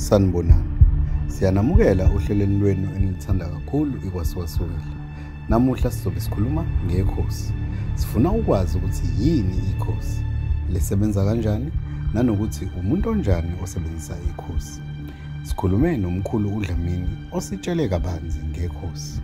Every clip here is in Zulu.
Sanibonani. Siyanamukela ohlelweni lwenu enilithanda kakhulu ikwasikwasukela. Namuhla sizobe sikhuluma ngekhosi. Sifuna ukwazi ukuthi yini ikhosi, lisebenza kanjani, nanokuthi umuntu onjani osebenzisa ikhosi. Sikhulume nomkhulu uDlamini ositshele kabanzi ngekhosi.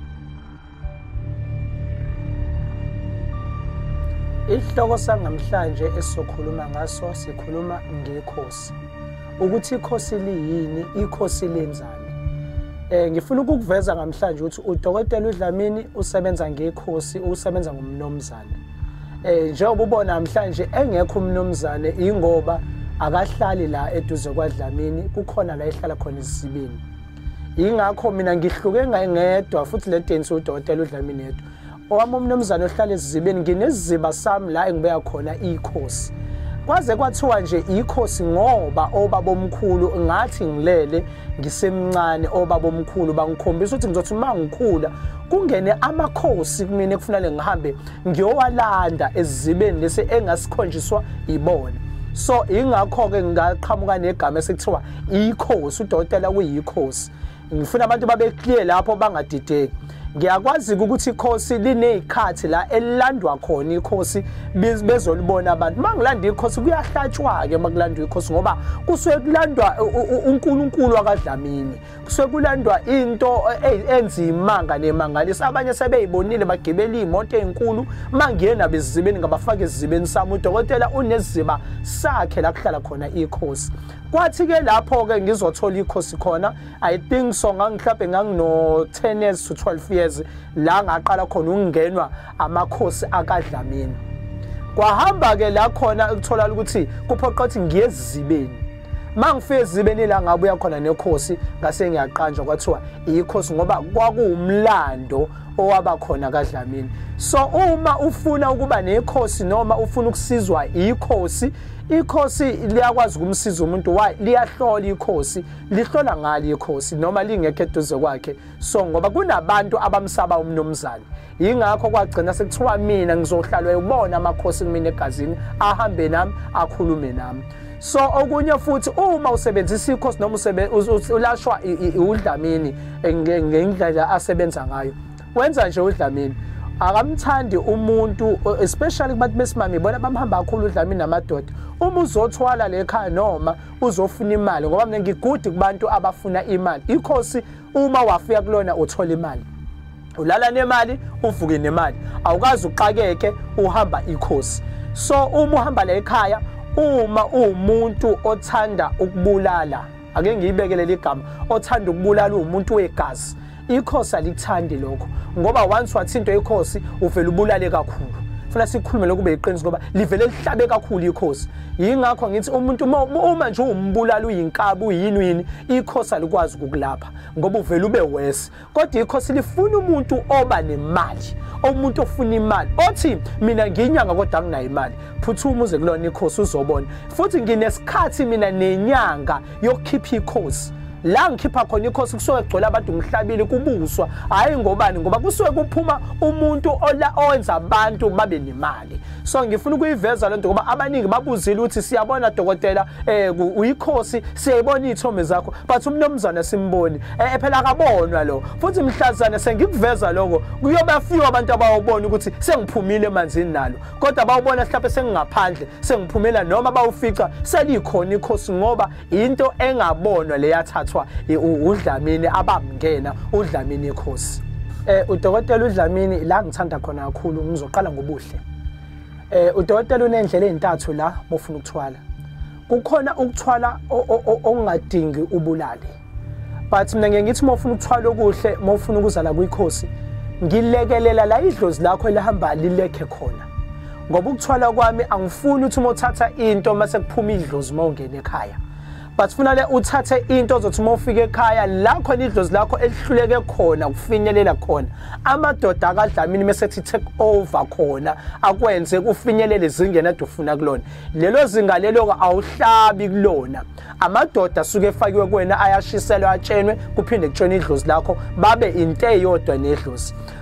Isihloko sangamhlanje esizokhuluma ngaso sikhuluma ngekhosi. Ukuthi ikhosi liyini, ikhosi lenzani. Ngifuna ukukuveza namhlanje ukuthi uDokotela uDlamini usebenza ngekhosi, usebenza ngomnomzane. Njengoba ubona namhlanje engekho umnomzane ingoba akahlali la eduze kwaDlamini, kukhona la ehlala khona isizibeni. Ingakho mina ngihluke ngedwa futhi le densi uDokotela uDlamini yedwa. Owami umnomzane ohlala esizibeni ngineziziba sami la engibeka khona ikhosi. Kwaze kwathiwa nje ikhosi ngoba obabomkhulu ngathi ngilele ngisemncane obabomkhulu bangikhombisa ukuthi ngizothi mangikhula kungene amakhosi kumina ekufanele ngihambe ngiyowalanda ezibeni lese engasikhonjiswa ibona. So ingakho ke ngaqhamuka negama esekuthiwa ikhosi, uDokotela kuyikhosi. Ngifuna abantu babe clear lapho bangadideki. Ngiyakwazi ukuthi ikhosi linezikhathi la elilandwa khona ikhosi bezolibona abantu. Mangilanda ikhosi kuyahlatshwa ke makulandwa ikhosi ngoba kusuke kulandwa uNkulunkulu akaDlamini. Kusuke kulandwa into enzimanga nemangalisa. Abanye sebeyibonile bagibela imoto ezinkulu mangiyena bezizibeni ngabafaka ezibeni sami. uDokotela uneziba sakhe la kuhlala khona ikhosi. Kwathi ke lapho ke ngizothola ikhosi khona I think so ngangihlambe ngangino 10 years to 12 years la ngaqala khona ukungenwa amakhosi akaDlamini. Kwahamba ke la khona ukuthola ukuthi kuphoqa ukuthi ngiyezibeni. Mangifike ezibeni la ngabuya khona nekhosi ngase ngiyaqanjwa kwathiwa ikhosi ngoba kwakuwumlando owaba khona kaDlamini. So uma ufuna ukuba nekhosi noma ufuna ukusizwa ikhosi, ikhosi liyakwazi ukumsiza umuntu liyahlola ikhosi, lihlola ngali ikhosi noma lingekho eduze kwakhe. So ngoba kunabantu abamsaba umnomzane. Ingakho kwagcina sekuthiwa mina ngizohlalwa ubona amakhosi kumina egazini ahambe nami akhulume nami. So okunye futhi uma usebenzisa ikhosi noma ulashwa uDlamini ngendlela asebenza ngayo. Wenza nje uDlamini akamthandi umuntu especially kubantu besimami bona bamhamba kakhulu uDlamini namadoda. Uma uzothwala lekhaya noma uzofuna imali ngoba mina ngigudi kubantu abafuna imali. Ikhosi uma wafika kulona uthola imali. Ulala nemali uvuke nemali. Awukazi uqakeke uhamba ikhosi. So uma uhamba la ekhaya uma umuntu othanda ukubulala, ake ngiyibekele ligama, othanda ukubulala umuntu wegazi, ikhosi alikuthandi lokho ngoba once wathinto ikhosi uvela ubulale kakhulu. Funa sikhulume lokube iqiniso ngoba livele lihlabe kakhulu ikhosi. Yingakho ngithi umuntu uma nje umbulala uyinkabi uyini ikhosi alikwazi ukukulapha ngoba uvela ube wese. Kodwa ikhosi lifuna umuntu oba nemali, umuntu ofuna imali. Othi mina ngiyinyanga kodwa anginayo imali. Phuthuma uze kulona ikhosi uzobona. Futhi nginesikhathi mina nenyanga yokukhipha ikhosi. La ngikhipha khona ikhosi kusuke kugcwele abantu ngihlabile kubuswa hayi ngobani ngoba kusuke kuphuma umuntu owenza abantu babe nemali. So ngifuna ukuyiveza lento ngoba abaningi babuzile ukuthi siyabona Dokotela uyikhosi siyayibona izithombe zakho but umnomzana simboni phela akabonwa lo. Futhi mhlazana sengikuveza lokho kuyoba fiwa abantu abawubona ukuthi sengiphumile emanzini nalo kodwa bawubona mhlawumbe sengingaphandle sengiphumela noma bawufica selikhona ikhosi ngoba into engabonwa leyathatha uDlamini abamngena uDlamini ikhosi. uDokotela uDlamini la ngithanda khona kakhulu ngizoqala ngobuhle. uDokotela unendlela ezintathu la mofuna ukuthwala. Kukhona ukuthwala ongadingi ubulale. But mina ngeke ngithi mofuna ukuthwala okuhle mofuna ukuzala kuyikhosi ngilekelela la idlozi lakho elihamba lilekhe khona. Ngoba ukuthwala kwami angifuni ukuthi mothatha into mase kuphuma idlozi mawungena ekhaya. But funale uthathe into ozothi mawufika ekhaya la khona idlozi lakho elihluleke khona kufinyelela khona. Amadoda akaDlamini mesethi take over khona akwenze kufinyelele izingene edufuna kulona. Lelo zinga lelo awuhlabi kulona. Amadoda suke efakiwe kuwena ayashiselwa atshenwe kuphinde kutshone idlozi lakho babe into eyodwa nedlozi.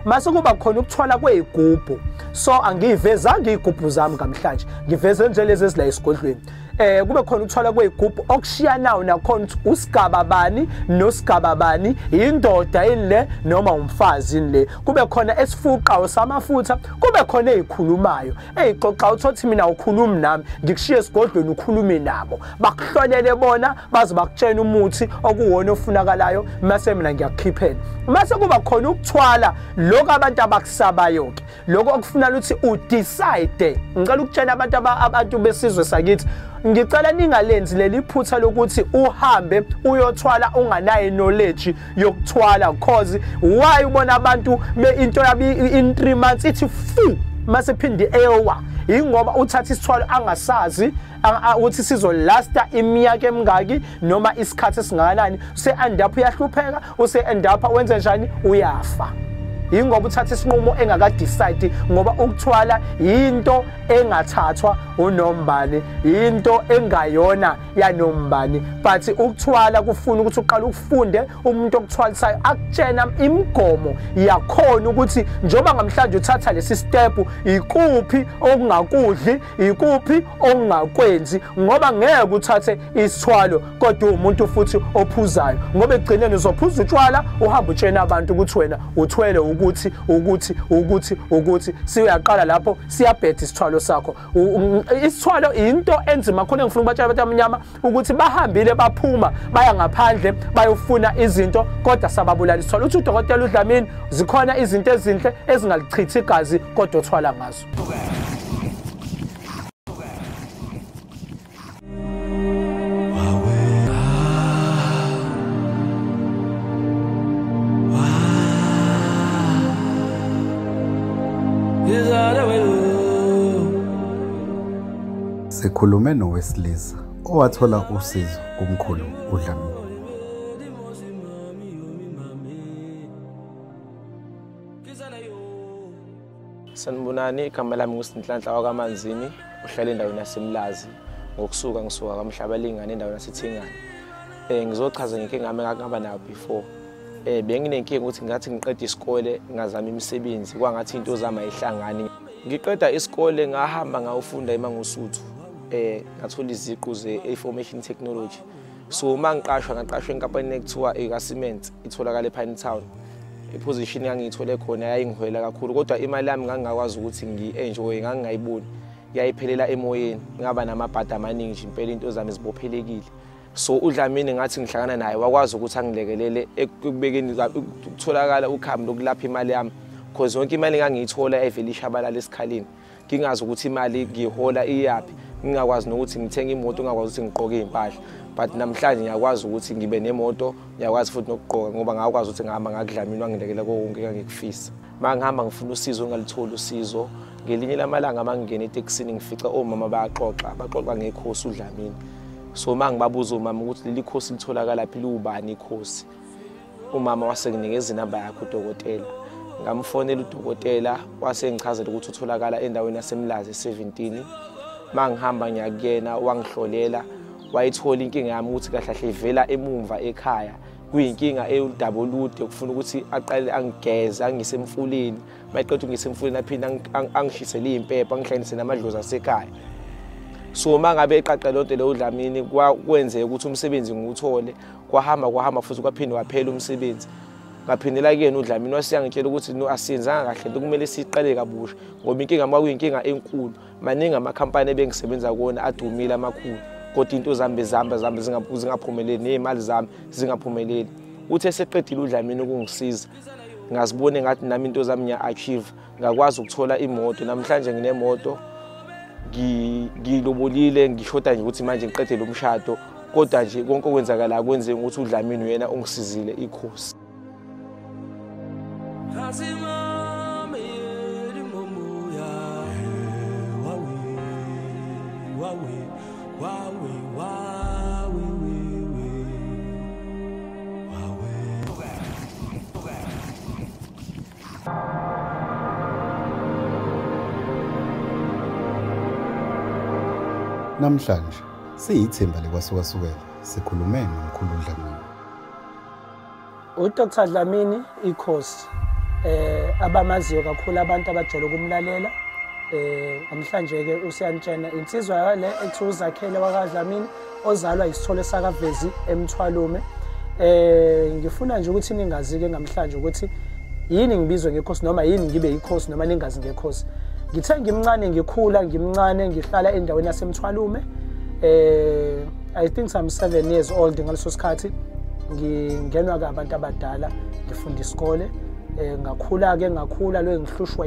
mase kuba khona ukuthwala kwezigubhu. So angiyivezanga izigubhu zami namhlanje, ngiveze nje lezi ezila esigodlweni. Kube khona ukuthwala kwezigubhu okushiyanayo nakhona ukuthi usigaba bani nosigaba bani, indoda inle noma umfazi inle. Kube khona esifuqayo samafutha, kube khona ezikhulumayo ezixoxa uthothi mina ukhulumi nami ngikushiye esigodlweni ukhulume nabo, bakuhlolele bona baze bakutshela umuthi okuwona ofunakalayo mase mina ngiyakukhiphela. Mase kuba khona ukuthwala lokho abantu abakusabayo ke, lokho okufuna ukuthi udecide. Ngicela ukutshela abantu besizwe sakithi, ngicela ningalenzi leli phutha lokuthi uhambe uyothwala unganayo knowledge yokuthwala, because why ubona abantu into yabi in 3 months ithi fu mase phindi ewa, ingoba uthatha isithwalo angasazi ukuthi sizolasta iminyaka emingaki noma isikhathi esingakanani, end up uyahlupheka, end up wenze njani, uyafa. Ingoba uthatha isinqumo engakadecide, ngoba ukuthwala into engathathwa uNombani, into engayona yaNombani. But ukuthwala kufuna ukuthi uqale ufunde umuntu okuthwalisayo akutshena imigomo yakhona ukuthi njoba ngamhlanje uthatha lesi step ikuphi okungakudli, ikuphi okungakwenzi, ngoba ngeke uthathe isithwalo kodwa umuntu futhi ophuzayo, ngoba egcineni uzophuza utshwala uhamba utshena abantu ukuthi wena uthwele ukuthi siyaqala lapho siyabhetha isithwalo sakho. Isithwalo into enzima khona ngifuna ukubatshela abantu abamnyama ukuthi bahambile baphuma baya ngaphandle bayofuna izinto kodwa sababulala isithwalo. Uthi uDokotela uDlamini zikhona izinto ezinhle ezingalichithi igazi kodwa uthwala ngazo. Sikhulume nowesilisa owathola usizo kumkhulu uDlamini. Sanibonani, igama lami nguSinhlanhla wakaManzini, uhlala endaweni yaseMlazi, ngisuka kaMhlabalingane endaweni yaseThingane. Ngizochaza ngenkinga yami engaba nayo before. Benginenkinga ukuthi ngathi ngiqeda isikole ngazama imisebenzi, kwangathi into zami ayihlangani. Ngiqeda isikole ngahamba ngawufunda eMangosuthu. Ngathola iziqu ze-information technology. So mangaqashwa enkampanini ekuthiwa iCement itholakala ePinetown. Iposition engangiyithole khona yayingihwela kakhulu, kodwa imali yami ngangakwazi ukuthi ngi-enjoy, ngangayiboni yayiphelela emoyeni, ngaba namabhada amaningi nje impela into zami zibophelekile. So uDlamini ngathi ngihlangana naye wakwazi ukuthi angilekelele ekubekeni ukutholakala ukhambo lokulapha imali yami, because yonke imali engangiyithola ayivele ishabalala esikhaleni, ngingazi ukuthi imali ngihola iyapi, ngingakwazi nokuthi ngithenge imoto, ngingakwazi ukuthi ngiqoke impahla. But namhlanje ngiyakwazi ukuthi ngibe nemoto, ngiyakwazi futhi nokuqoka ngoba ngakwazi ukuthi ngihamba ngakuDlamini wangilekela konke engangikufisa. Mangihamba ngifuna usizo ngalithola usizo, ngelinye lamalanga mangingena eTexini ngifica omama baxoxa ngekhosi uDlamini. So mangibabuza umama ukuthi leli khosi litholakala phi, liubani ikhosi, umama wasenginikeza inamba yakhe uDokotela. Ngamfonela uDokotela wasengichazela ukuthi utholakala endaweni yaseMlazi 17. Mangihamba ngiyakuyena wangihlolela, wayithola inkinga yami ukuthi kahle ivela emumva ekhaya, kuyinkinga eyudabolude ukufuna ukuthi aqale angigeze angisemfuleni, mayiqedwe ngisemfuleni aphinda angishisele impepha angihlanganise namadlozi asekhaya. So mangabe eqaqe lonto le uDlamini kwenzeka ukuthi umsebenzi ngiwuthole, kwahamba futhi kwaphinde waphela umsebenzi. Ngaphindela kuyena uDlamini wasiyangitshela ukuthi no asiyenzanga kahle, kumele siqale kabusha ngoba inkinga makuyinkinga enkulu, maningi amakhampani ebengisebenza kuona adumile amakhulu, kodwa into zami zingaphumeleli, nezimali zami zingaphumeleli. Uthe seqedile uDlamini ukungisiza, ngazibone ngathi nami into zami ngiya-achieve, ngakwazi ukuthola imoto. Namhlanje nginemoto, ngilobolile, ngishoda nje ukuthi manje ngiqede lo mshado, kodwa nje konke okwenzakala kwenzeka ukuthi uDlamini uyena ongisizile ikhosi. Namhlanje siyithemba lekwasuka-sukela sikhulume nomkhulu uDlamini. uDr Dlamini ikhosi abamaziyo kakhulu abantu abajwayele ukumlalela. Namhlanje ke usiyanitshena insizwa le ethi uZakhele wakwaDlamini ozalwa isithole sakavezi eMthwalume. Ngifuna nje ukuthi ningazi ke namhlanje ukuthi yini ngibizwe ngekhosi noma yini ngibe yikhosi noma ningazi ngekhosi. Ngithe ngimncane ngikhula ngimncane ngihlala endaweni yaseMthwalume. I think I'm 7 years old ngaleso sikhathi ngingenwa ke abantu abadala ngifunda isikole. Ngakhula lo ngihlushwa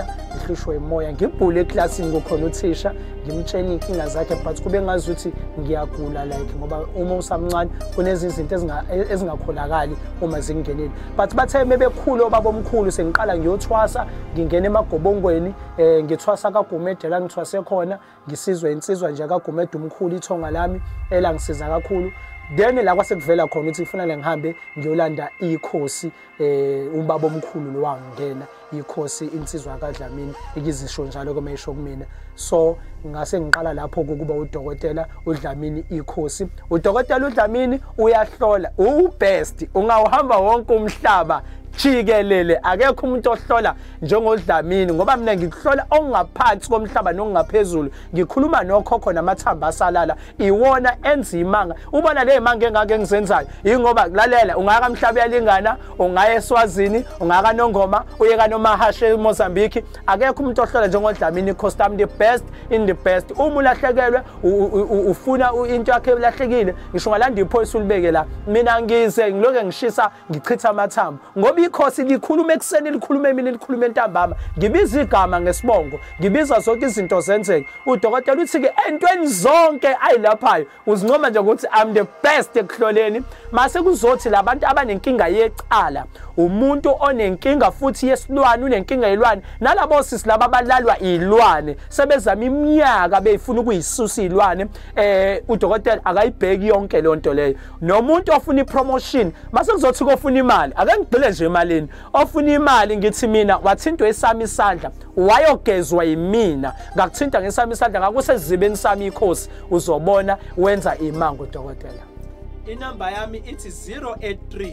imoya ngibhule eclassini kukhona uthisha ngimtshela inkinga zakhe but kube ngazi ukuthi ngiyagula like ngoba uma usamncane kunezinto ezingakholakali uma zingenile but bathe mebekhulu obabomkhulu sengiqala ngiyothwasa ngingena emagobongweni ngithwasa kaGumede la ngithwase khona ngisizwe insizwa nje kaGumede umkhulu ithonga lami elangisiza kakhulu. Then la kwasekuvela khona ukuthi kufanele ngihambe ngiyolanda ikhosi ubaba omkhulu lo wangena ikhosi insizwa kaDlamini ikizisho njalo kumesho kumina. So ngase ngiqala lapho ukuba udokotela uDlamini ikhosi. Udokotela uDlamini uyahlola ubest ungawuhamba wonke umhlaba jikelele akekho umuntu ohlola njengoDlamini ngoba mina ngikuhlola ongaphansi komhlaba nokungaphezulu ngikhuluma nokhokho namathambo asalala iwona enzimanga ubona le imanga engake ngizenzayo ingoba lalela ungaka mhlaba yalingana ungaya eSwazini ungaka Nongoma uyeka noMahashe eMozambique akekho umuntu ohlola njengoDlamini custom the best in the best uma ulahlekelwe ufuna into yakhe elahlekile ngisho ngalanda iphoyisa ulibeke la mina ngize ngiloke ngishisa ngichitha amathambo ngoba ikhosi likhuluma ekseni likhuluma emini likhuluma entambama ngibiza igama ngesibongo ngibiza zonke izinto zenzeke udokotela uthi ke entweni zonke ayilaphayo uzincoma nje ukuthi I'm the best ekuhloleni mase kuzothi labantu abanenkinga yecala umuntu onenkinga futhi yesilwane unenkinga yelwane nalabo sisi laba abalalwa ilwane sebezama iminyaka beyifuna ukuyisusa ilwane udokotela akayibheki yonke lonto leyo nomuntu ofuna ipromotion mase kuzothi kofuna imali ake ngigcile nje emalini ofuna imali ngithi mina wathintwa esami isandla wayogezwa yimina ngakuthinta ngesami isandla ngakusezibeni sami ikhosi uzobona wenza imango udokotela. Inamba yami ithi 083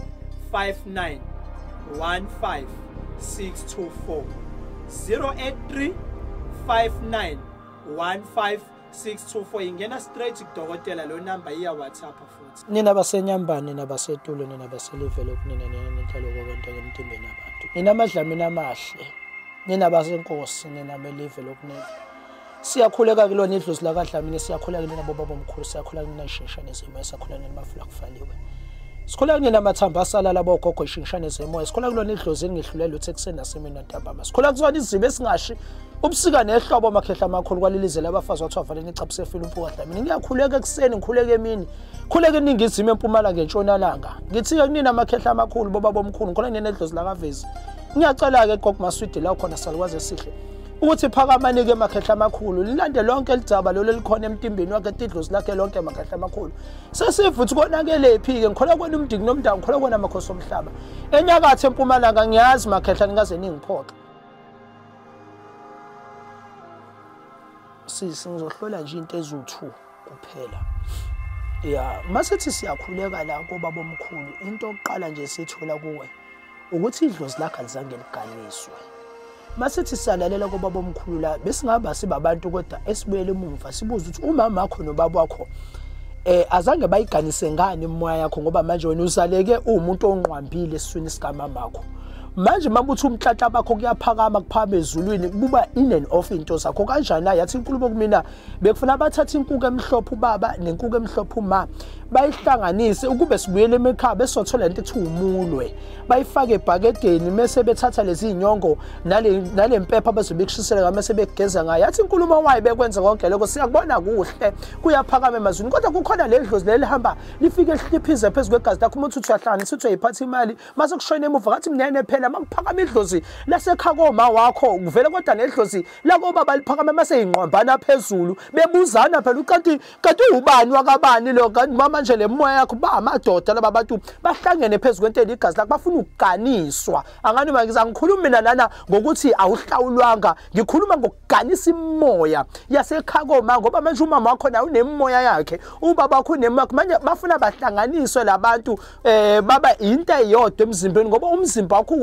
59 15 624 083 59 15 624 ingena straight kudokotela lo number iya WhatsApp futhi. Nina basenyambane nabasetulo nina baselivele kunina nenhlalo kokonke emtimbeni abantu. Nina amadlamini amahle. Nina basenkosi nina belive lokunene. Siyakhuleka kulona idlozi la kaDlamini siyakhuleka nina bobaba omkhulu siyakhuleka nina isheshane zemo siyakhuleka nina mafula kufaliwe. Sikhuleka nina amathamba asalala bogogo ishingishane zemoya sikhuleka kulona idlozi engihlulela uThekseni nasemini ntambama. Sikhuleka kuzona izibe esingashi ubusika nehlobo amakhehla amakhulu kwalilize labafazi wathi wavaleni icapse efile umpuka kaDlamini ngiyakhuleka ekseni ngikhuleka emini khuleka eningizimu empumala ngentshonalanga ngithi ke kunina amakhehla amakhulu bobaba omkhulu ngikhona nina edlozi la kavezi ngiyacela ke gogo Maswidi la khona salikwazi esihle ukuthi phakamani ke amakhehla amakhulu lilande lonke lidzaba lo likhona emtimbeni wakhe tidlozi lakhe lonke amakhehla amakhulu sesivuthi konakele phi ke ngikhola kwena umdiki nomndawo ngikhola kwena amakhosi omhlaba enyakathe empumalanga ngiyazi makhehla ningaze ningiphoqa sizohlola nje into ezu2 kuphela ya masithi siyakhuleka la kubaba omkhulu into oqala nje sithola kuwe ukuthi idlozi lakhe alizange liganiswe masithi salalela kubaba omkhulu la besingaba sibabantu kodwa esibuyele emuva sibuza ukuthi umama wakho nobaba wakho azange bayiganise ngani imoya yakho ngoba manje wena uzaleke umuntu onqwambile esiswini sikamama wakho manje mabuthi umtlatha bakho kuyaphakama kuphaba ezulwini kuba in and off into zakho kanjani yathi inkulumo kumina bekufuna abathatha inkuku emhlophe ubaba nenkuku emhlophe uma bayihlanganise ukube sibuyele emekhaya besothola into ethi umulwe bayifake ebhakedeni mase bethatha lezi inyongo nale mpepha bazobekushisela ngamase begeza ngayo yathi inkulumo wayi bekwenza konke lokho siyakubona kuhle kuyaphakama emazweni kodwa kukhona ledlozi lelihamba lifike lihliphize phezulu kwegazi lakho umuntu uthi uyahlanganisa uthi uyiphatha imali mase kushona emuva ngathi mnene phela makuphakama idlozi lasekhakoma wakho kuvele kodwa nedlozi lako baba liphakama mase ingqwambana phezulu bebuzana phela kanti ubani wakabani lo kanti manje le moya yakho ba amadoda laba bantu bahlangene phezulu kwentela igazi lakho bafuna ukuganiswa angani mangiza ngikhuluma mina lana ngokuthi awuhlawulwanga ngikhuluma ngokuganisa imoya yasekhakoma ngoba manje umama wakho nayo unemoya yakhe ubaba wakho unemoya manje bafuna bahlanganiswe labantu baba into eyodwa emzimbeni ngoba umzimba wakho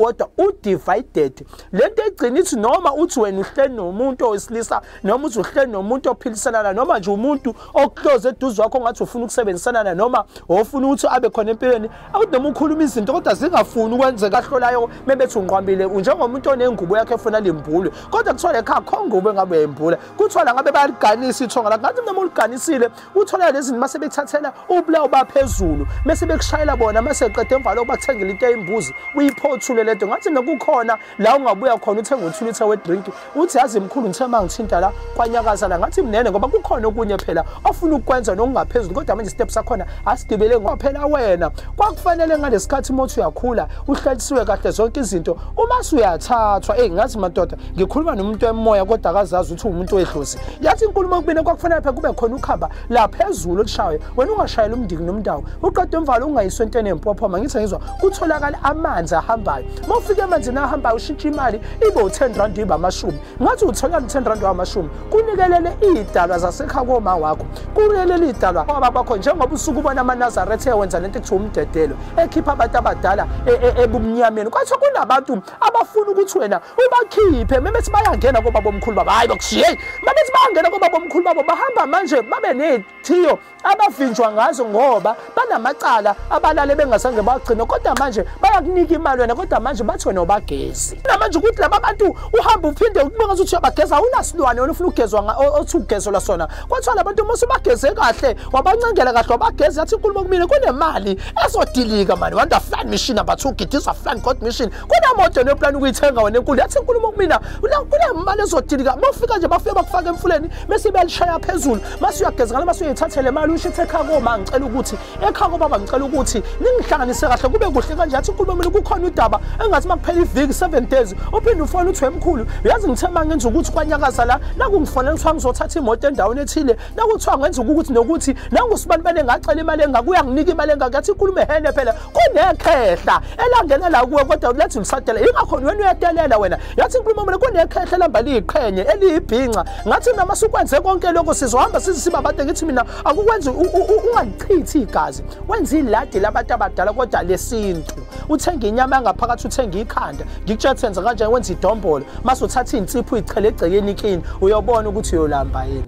kodwa u-divided. Lento egcina ithi noma uthi wena uhleli nomuntu owesilisa noma uthi uhleli nomuntu ophilisana noma nje umuntu okuclose eduze wakho ngathi ufuna ukusebenzisana noma ofuna ukuthi abe khona empilweni, awudoma ukhuluma izinto kodwa zingafuni ukwenzeka ahlolayo mebethi unqwambile njengomuntu onengubo yakhe efuna limbulwe kodwa kuthiwa ekhaya khongubo engabe yembula kuthiwa ngabe bayaliganisa ithonga la ngathi noma uliganisile uthola lezi zinto mase bekuthathela ubulawo baphezulu mase bekushayela bona mase qede emva lokho bakuthengela into eyimbuzi uyiphothule lento ngathi nokukhona la ungabuya khona uthenga u2 liter we-drink uthi yazi mkhulu ngithe mangithinta la kwanyakaza la ngathi mnene ngoba kukhona okunye phela ofuna ukukwenza nokungaphezulu kodwa manje steps sakhona asigibele ngoba phela wena kwakufanele ngalesikhathi mothi uyakhula uhlalisiwe kahle zonke izinto uma usuyathathwa ngathi madoda ngikhuluma nomuntu emoya kodwa akazazi ukuthi umuntu wedlozi yathi inkulumo kubine kwakufanele phela kube khona ukhamba la phezulu okushaye wena ungashayela umdiki nomndawo uqede emvalo ungayiswa entweni empophoma ngithi ngizwa kutholakala amanzi ahambayo mawufika emanzini ahambayo ushintsha imali ibe u10 rand iba amashumi ngathi uthola 10 rand amashumi kunikelele idalwa zasekhaya koma wakho kunikelele idalwa baba bakho njengoba usuku ubona amaNazaretha ewenza lento ekuthiwa umdedelo ekhipha abantu abadala ebumnyameni kwathi kunabantu abafuna ukuthi wena ubakhiphe memethi bayangena koba bomkhulu baba hayi bakushiye memethi bayangena koba bomkhulu baba bahamba manje babe nethiyo abavinjwa ngazo ngoba banamacala abalale bengasange bagcina kodwa manje bayakunika imali wena kodwa manje bathi wena ubagezi namanje ukuthi laba bantu uhamba uphinde ukubonga ukuthi uyabageza unasilwane wena ufuna ukugezwa othi ugezelwa sona kwathi labantu mase bageze kahle wabancengela kahle wabageza yathi inkulumo kumina kunemali esodilika manje wanda flan machine number 2 gidisa flan god machine kunemoto neplan ukuyithenga wena enkulu yathi inkulumo kumina kunemali esodilika mawufika nje bafike bakufaka emfuleni bese belishaya phezulu mase uyageza ngale mase uyithathele imali ushithe ekhaya koma ngicela ukuthi ekhaya kobaba ngicela ukuthi ningihlanganise kahle kube kuhle kanje yathi inkulumo mina kukhona udaba engathi makuphela iviki 7 days uphinde ufone uthi wemkhulu uyazi ngithema ngenza ukuthi kwanyakaza la nakungifonela kuthiwa ngizothatha imoto endaweni ethile nakuthiwa ngenza ukuthi nokuthi nangusibani bane ngacela imali engakuya nginika imali engathi inkulumo ehene phela kunekhehla elangena la kuwe kodwa lethi ulisadela ingakho wena uyatelela wena yathi inkulumo mina kunekhehla lamba liyiqhenye eliyibhinqa ngathi noma sukwenze konke lokho sizohamba siziba abantu ngithi mina akukwenza ungachithi igazi wenza iladi labantu abadala kodwa lesintu uthenga inyama yangaphakathi uthenga ikhanda ngikutshela kanje wenza idombolo mase uthatha insipho uyichele egcekeni ikini uyobona ukuthi uyolamba yini.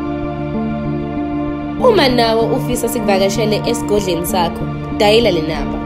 Uma nawe ufisa sikuvakashele esigodleni sakho, dayila le namba